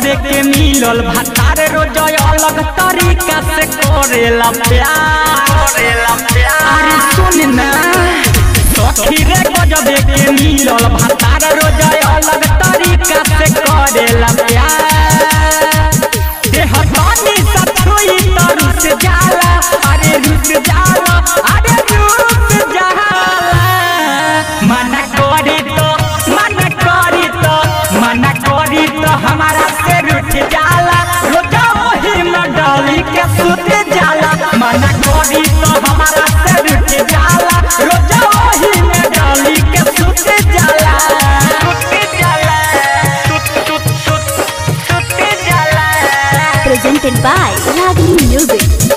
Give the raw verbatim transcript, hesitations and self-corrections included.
गजबे के मिलल भतार रोज अलग तरीका से करेला प्यार करेला प्यार। अरे सुन ना सखी रे गजबे के मिलल भतार रोज अलग तरीका से करेला प्यार। देह पानी सछुई त रुस जाला, अरे रुस जाला, अरे रुस जाला। मना करी तो मना करी तो मना करी तो हमारा से रुठ जाला, रोजा वही में डाली के सुत जाला। मना करी तो हमारा से रुठ जाला, रोजा वही में डाली के सुत जाला सुत जाला सुत सुत सुत सुत जाला। Presented by Ragini Music.